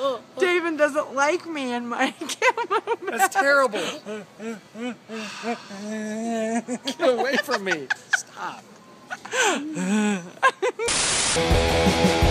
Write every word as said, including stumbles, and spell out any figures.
Davin doesn't like me in my camo mask. That's terrible. Get away from me. Stop.